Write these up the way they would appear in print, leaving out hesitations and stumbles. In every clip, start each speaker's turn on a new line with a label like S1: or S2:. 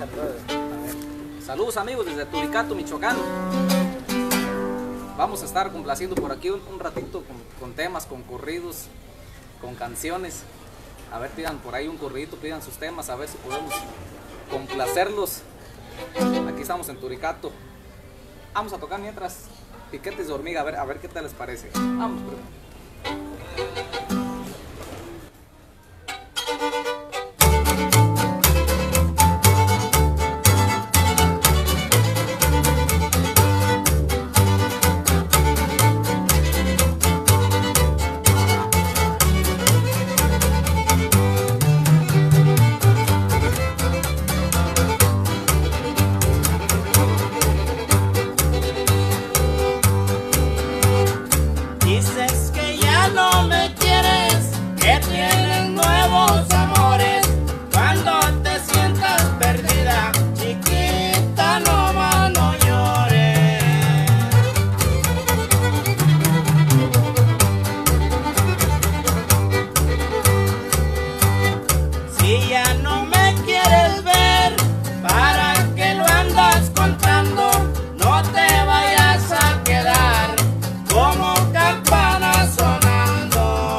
S1: saludos.
S2: Saludos amigos desde Turicato, Michoacán. Vamos a estar complaciendo por aquí un ratito con temas, con corridos, con canciones. A ver, pidan por ahí un corridito, pidan sus temas, a ver si podemos complacerlos. Aquí estamos en Turicato. Vamos a tocar mientras Piquetes de Hormiga, a ver qué tal les parece. Vamos, primo.
S3: Dices que ya no me quieres, que tienes nuevos amores. Cuando te sientas perdida, chiquita, no llores. Si ya no me quieres ver, ¿para qué lo andas contando? No te vayas a quedar como campana sonando.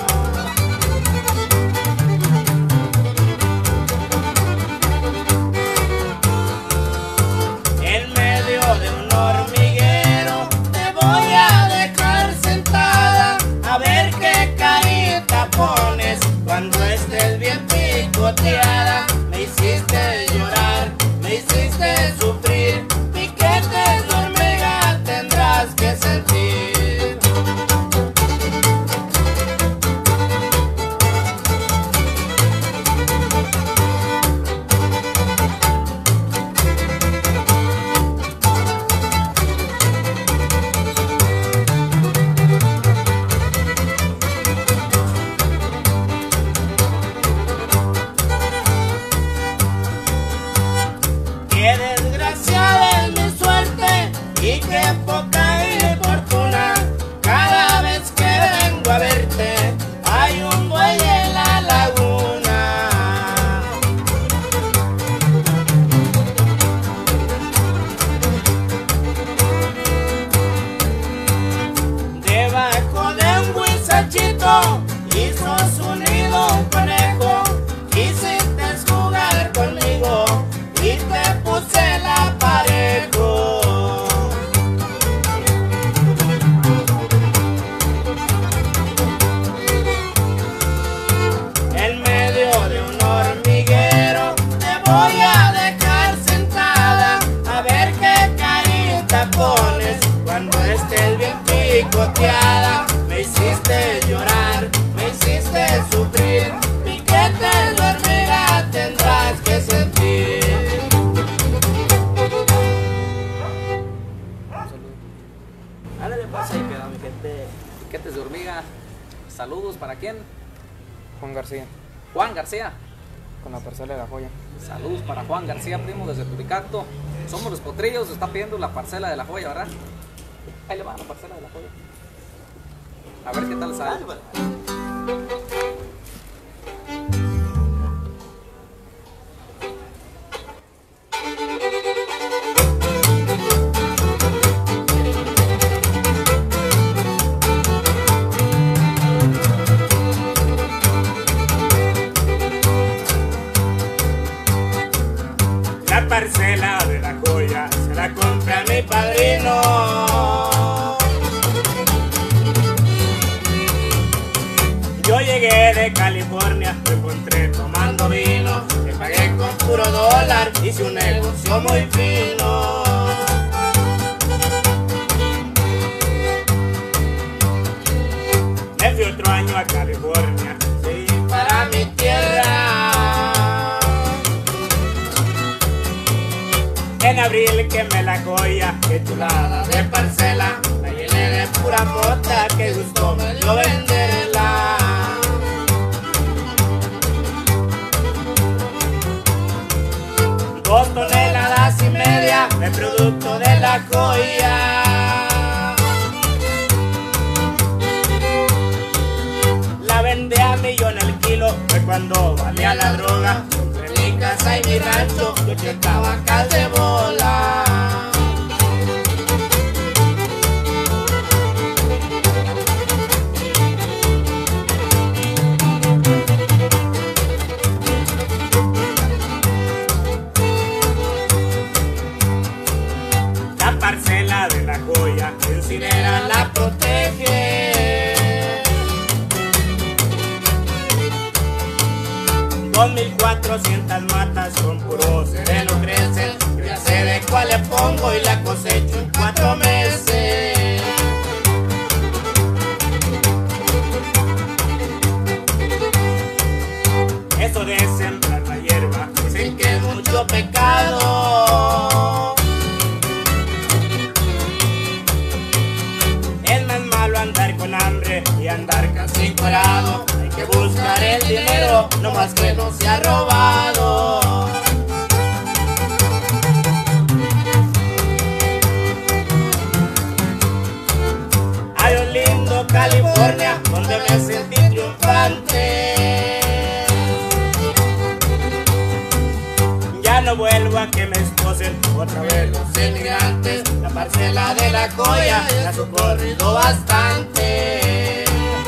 S3: En medio de un hormiguero te voy a dejar sentada, a ver qué carita pones cuando estés bien picoteada. Me hiciste llorar, me hiciste sufrir, piquetes de hormiga tendrás que sentir. Qué desgraciada es mi suerte y qué poca fortuna. Cada vez que vengo a verte hay un buey en la laguna. Debajo de un huizachito hizo su nido un conejo. Quisiste jugar conmigo y te puse el aparejo. En medio de un hormiguero te voy a dejar sentada, a ver qué carita pones cuando estés bien picoteada. Me hiciste llorar, me hiciste sufrir, piquetes de hormiga tendrás que sentir.
S1: Ándale, pues ahí queda mi gente.
S2: Piquetes de Hormiga. Saludos, ¿para quién?
S4: Juan García,
S2: Juan García.
S4: con la parcela de la joya.
S2: Saludos para Juan García, primo, desde Turicato. Somos los Potrillos, está pidiendo la parcela de la joya, ¿verdad? Ahí le va la parcela de la joya. A ver qué tal sale.
S3: La parcela de la joya se la compré a mi padrino. Yo llegué de California, me encontré tomando vino, le pagué con puro dólar, hice un negocio muy fino. Me fui otro año a California, seguí para mi tierra. En abril quemé la joya, qué chulada de parcela, la llené de pura mota, que gusto me dio venderla. 2,5 toneladas de producto de la joya. La vendí a $1 el kilo, fue cuando valía la droga. Compré mi casa casa y mi rancho, yo checaba cal de bola. La parcela de la joya, Encinera la protege. 2400 matas con puro sereno crecen. Yo ya sé de cuál le pongo y la cosecho en 4 meses. Eso de sembrar la hierba, dicen que es mucho pecado. Es más malo andar con hambre y andar casi encuerado. Hay que buscar el dinero, no más que no sea robado. Hay un lindo California donde me sentí triunfante. Ya no vuelvo a que me esposen otra vez los emigrantes. La parcela de la joya ya ha socorrido bastante.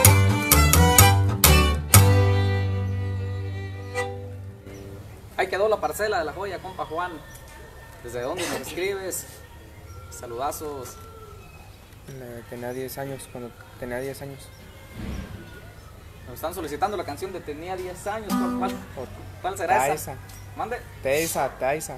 S2: Ahí quedó la parcela de la joya, compa Juan. ¿Desde dónde nos escribes? Saludazos.
S4: Tenía 10 años, cuando tenía 10 años.
S2: Nos están solicitando la canción de Tenía 10 años. ¿Cuál será
S4: Taisa.
S2: esa? Mande.
S4: Taisa.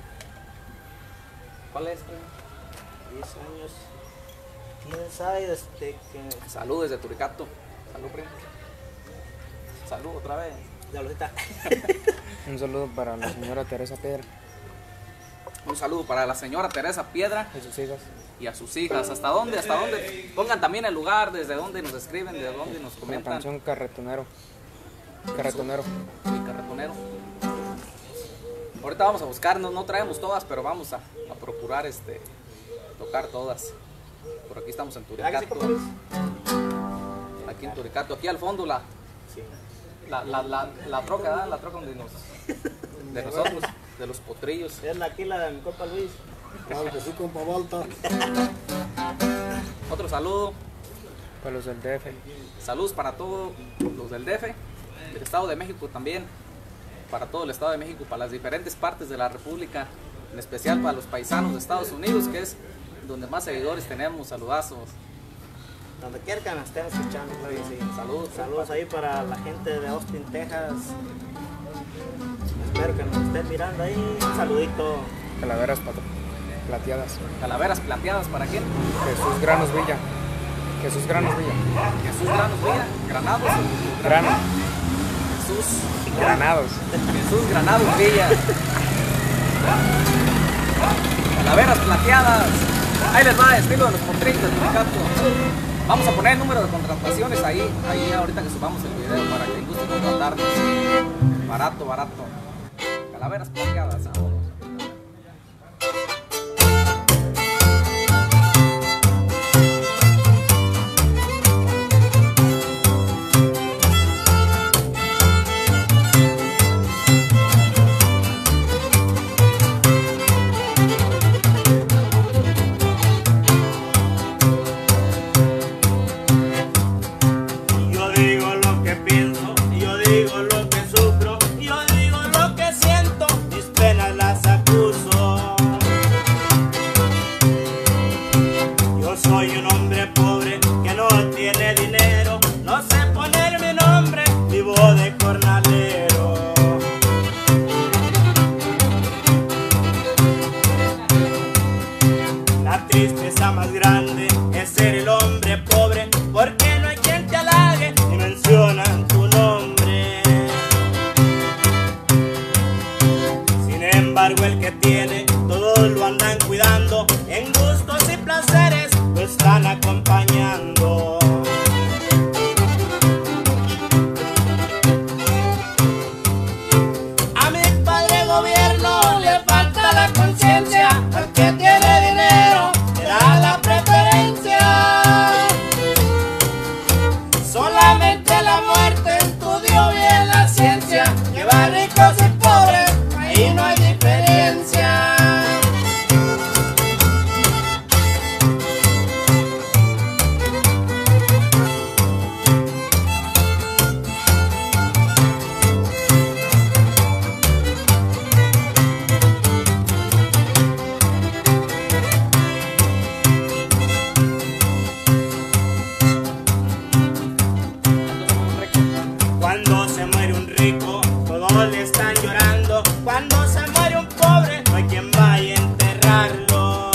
S2: ¿Cuál es, primo?
S1: 10 años. ¿Quién sabe desde que...
S2: Salud desde Turicato. Salud, primo. Salud otra vez.
S1: Ya lo está.
S4: Un saludo para la señora Teresa Piedra
S2: Un saludo para la señora Teresa Piedra
S4: y sus hijas.
S2: y a sus hijas. ¿Hasta dónde? ¿Hasta dónde? Pongan también el lugar, desde dónde nos escriben, de dónde nos
S4: La
S2: comentan.
S4: canción Carretonero.
S2: Y carretonero. Ahorita vamos a buscar, no traemos todas, pero vamos a procurar tocar todas. Por aquí estamos en Turicato. Aquí en Turicato, aquí al fondo la troca, ¿verdad? La troca de nosotros, de los potrillos.
S1: Es aquí la de mi compa Luis.
S5: Claro que sí, compa Balta.
S2: Otro saludo.
S4: Para los del DF.
S2: Saludos para todos los del DF, del Estado de México también, para todo el Estado de México, para las diferentes partes de la República, en especial para los paisanos de Estados Unidos, que es donde más seguidores tenemos. Saludazos.
S1: Donde quiera que nos estén escuchando, claro que sí.
S2: Saludos
S1: ahí para la gente de Austin, Texas. Espero que nos estén mirando ahí. Un saludito.
S4: Calaveras plateadas.
S2: Calaveras plateadas, ¿para quién?
S4: Jesús Granos Villa.
S2: Jesús Granos Villa. Granados.
S4: Grano.
S2: Jesús
S4: Granados.
S2: Granados Villa. Calaveras plateadas. Ahí les va, estilo de los potrillos de Turicato. Vamos a poner el número de contrataciones ahí ahorita que subamos el video para que gusten contratarnos. Barato. Calaveras plateadas, vámonos.
S3: Yo digo lo que pienso, yo digo lo que sufro, yo digo lo que siento, mis penas las acuso. Yo soy un hombre pobre que no tiene dinero, no sé poner mi nombre, vivo de jornalero. La tristeza más grande es ser el hombre pobre, porque no hay quien te halague ni mencionan tu nombre. Sin embargo, el que tiene, todos lo andan cuidando, en gustos y placeres lo están acompañando. A mi padre gobierno le falta la conciencia, al que tiene dinero le da la preferencia. Solamente la muerte estudió bien la ciencia, que va ricos y pobres, ahí no hay Cuando se muere un pobre, no hay quien vaya a enterrarlo.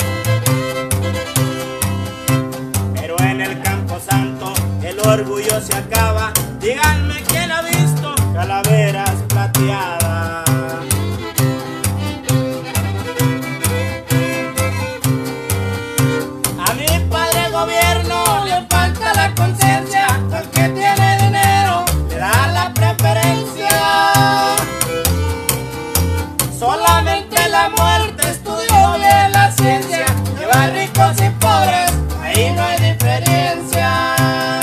S3: Pero en el Campo Santo el orgullo se acaba. Díganme quién ha visto calaveras plateadas. A mi padre gobierno le falta la conciencia. Al que tiene dinero le da la preferencia. Solamente la muerte estudió bien la ciencia. Lleva ricos y pobres, ahí no hay diferencia.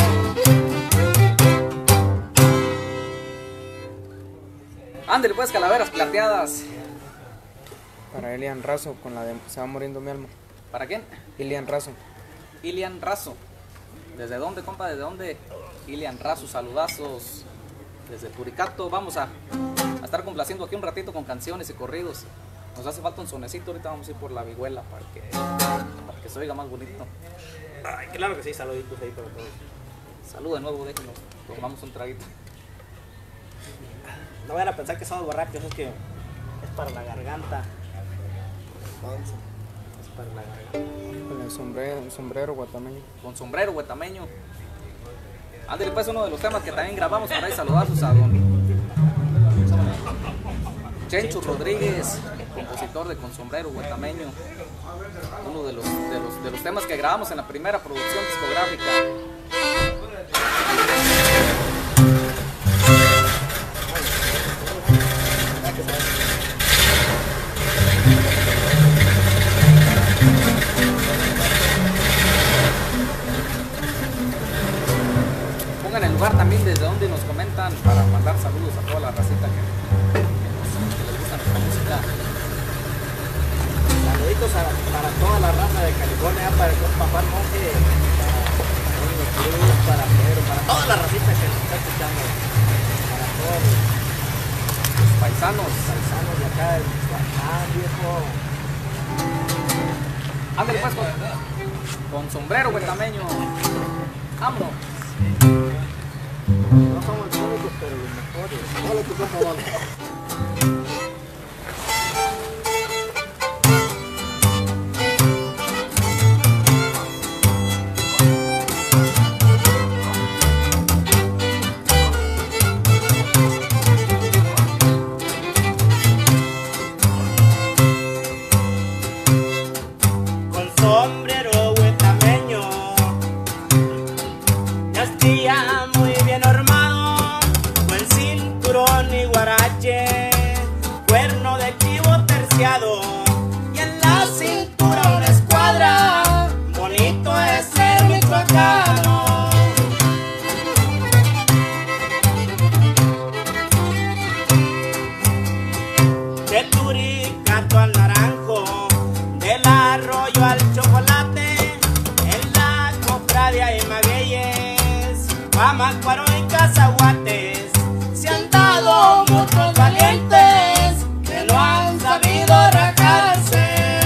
S2: Ándale pues, calaveras plateadas.
S4: Para Ilian Razo, con la de Se va muriendo mi alma.
S2: ¿Para quién?
S4: Ilian Razo.
S2: Ilian Razo. ¿Desde dónde, compa? ¿Desde dónde? Ilian Razo, saludazos. Desde Puricato. Vamos a estar complaciendo aquí un ratito con canciones y corridos. Nos hace falta un sonecito. Ahorita vamos a ir por la vihuela para que se oiga más bonito.
S1: Ay, claro que sí, saluditos ahí para todos.
S2: Salud de nuevo, déjenos. Tomamos un traguito.
S1: No vayan a pensar que somos borrachos, es que es para la garganta. Es para la garganta.
S4: Con el sombrero guatameño.
S2: Con sombrero huetameño. Ándale pues, uno de los temas que también grabamos para ahí, saludazos a don Chencho Rodríguez, compositor de Con sombrero huetameño. Uno de los temas que grabamos en la primera producción discográfica. Pongan el lugar también desde donde nos comentan para mandar saludos a toda la racita que les gusta nuestra música.
S1: Saluditos para toda la raza de California, para el papá Monje, para Doña Cruz, para Pedro, para toda la racita que nos está escuchando, para todos
S2: Los paisanos.
S1: paisanos de acá de Michoacán, viejo.
S2: Ándale pues con sombrero huetameño. Vámonos.
S1: No somos los únicos, pero los mejores.
S5: Dale tu compa Balta.
S3: Con sombrero huetameño, ya estía muy bien armado, buen cinturón y guarache, cuerno de chivo terciado, y en la cintura una escuadra, bonito es ser michoacano. De Turicato al Naranjo, del Arroyo al Chocolate, en la Cofradia y Magueyes, Pámacuaro y Cazaguates, se han dado muchos valientes que no han sabido rajarse.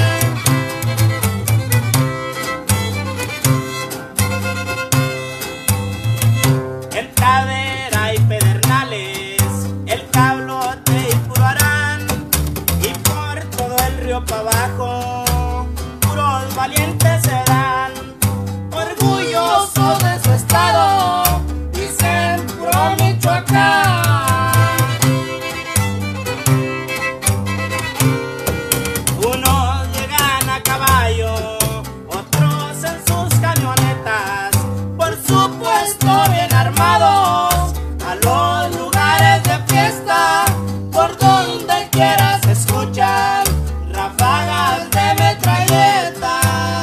S3: En Pradera y Pedernales, el Cablote y Puro Arán, y por todo el río para abajo, puros valientes serán, orgullosos de su estado, dicen puro Michoacán. Unos llegan a caballo, otros en sus camionetas, por supuesto bien armados, a los lugares de fiesta, por donde quiera se escuchan ráfagas de metralleta.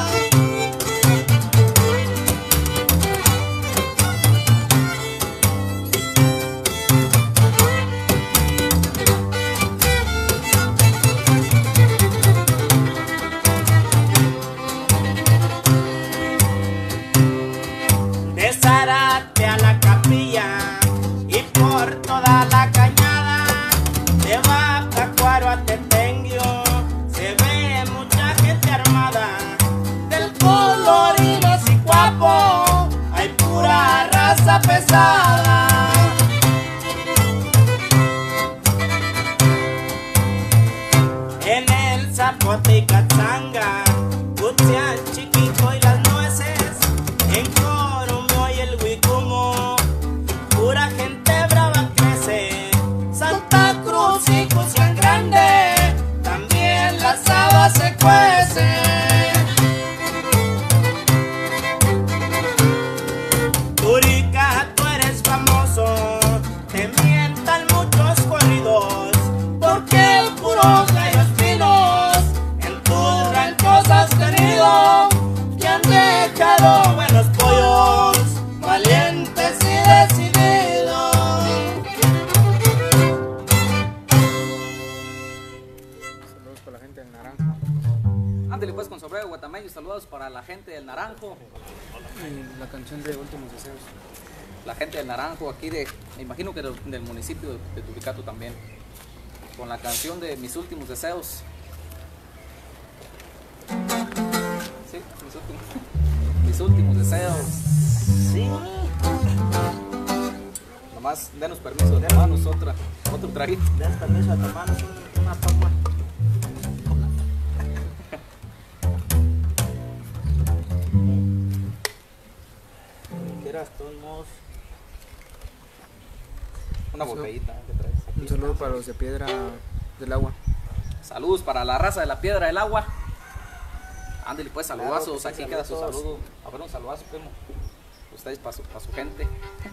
S3: De Zárate a la Capilla y por toda la cañada, de Pámacuaro a Tetenguio, se ve mucha gente armada, del Colorino y Guapo, hay pura raza pesada. zapote y catzanga, Cutsián, Chiquito y las nueces, en coro me oye el huicumo, pura gente brava crece, Santa Cruz y Cutsián grande, también las habas se cuecen. Turica, tú eres famoso, te mientan muchos corridos, porque puros gallos finos en tus ranchos has tenido, que han dejado buenos pollos, valientes y decididos.
S4: Saludos para la gente del Naranjo.
S2: Ándale pues con sombrero guatameño, saludos para la gente del Naranjo.
S4: Y la canción de Últimos Deseos.
S2: La gente del Naranjo aquí me imagino que del municipio de Turicato también. Con la canción de Mis Últimos Deseos. Sí, mis últimos deseos.
S3: Sí,
S2: Nomás denos permiso de tomarnos otro traguito.
S3: den permiso a tomarnos una toma. Quieras todos.
S2: Una botellita que traes.
S4: Un saludo para los de Piedra del Agua.
S2: Saludos para la raza de la Piedra del Agua. Ándale pues, saludazos.
S1: Claro que sí,
S2: Aquí queda su
S1: saludos.
S2: saludo. A ver, un saludazo, primo. Ustedes para su gente.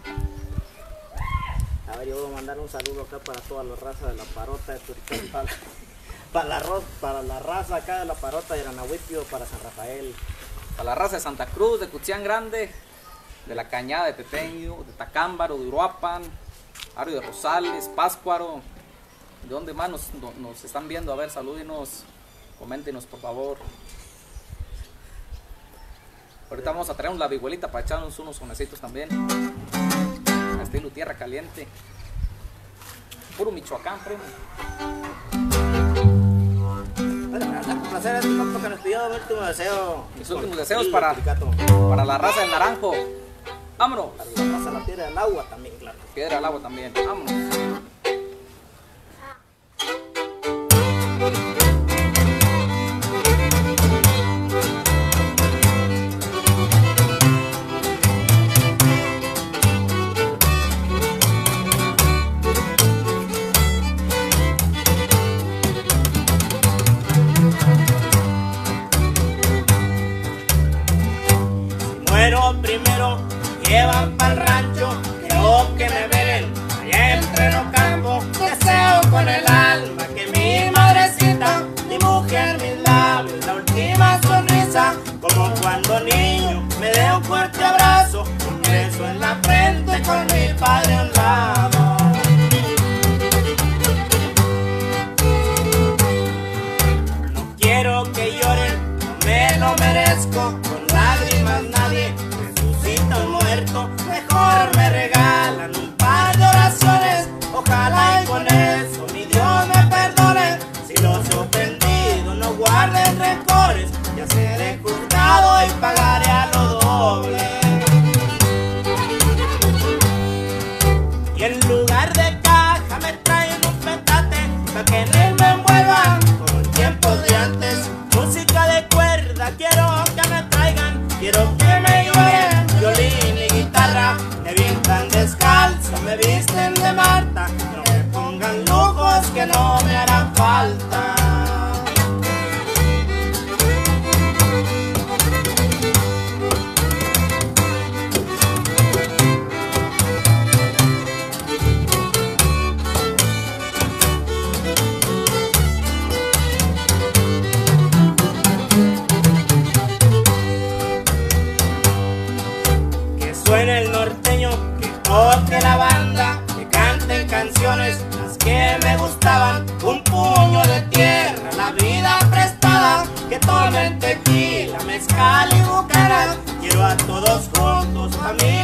S1: A ver, yo voy a mandar un saludo acá para toda la raza de la Parota de Turicán, para la raza acá de la Parota de Aranahuipio, para San Rafael.
S2: Para la raza de Santa Cruz, de Cutsián Grande, de la Cañada, de Teteño, de Tacámbaro, de Uruapan, Ario de Rosales, Páscuaro. ¿De dónde más nos están viendo? A ver, salúdenos, coméntenos por favor. Ahorita vamos a traer la vihuelita para echarnos unos sonecitos también. Estilo tierra caliente. Puro Michoacán, primo.
S1: Un placer a este compa que nos pidió mi último deseo.
S2: Mis últimos deseos
S1: Sí,
S2: para
S1: Turicato.
S2: la raza del Naranjo. Vámonos.
S1: Para la raza de la Piedra del Agua también, claro.
S2: Piedra al agua también. Vámonos.
S3: Muero primero, llevan pa'l rancho, creo que me ven allá entre los campos. Deseo con el alma que mi madrecita, mi mujer, mis labios, la última sonrisa, como cuando niño me dé un fuerte abrazo, un beso en la frente con mi padre a un lado. No quiero que lloren, no me lo merezco, con lágrimas nadie resucita un muerto, mejor me regalan un par de oraciones, ojalá y con eso mi Dios me perdone, si los he ofendido no guarden rencores, ya seré juzgado y pagaré a lo doble. Y en lugar de caja me traen un petate, pa' que en él me envuelvan como en tiempos de antes, música de cuerda quiero que me traigan, quiero que me lloren violín y guitarra, me pintan descalzo, me visten de Marta, no me pongan lujos que no me harán falta. Que suene el norteño, que toque la banda, que canten canciones las que me gustaban, un puño de tierra, la vida prestada, que tomen tequila, mezcal y bucanas, quiero a todos juntos, familia.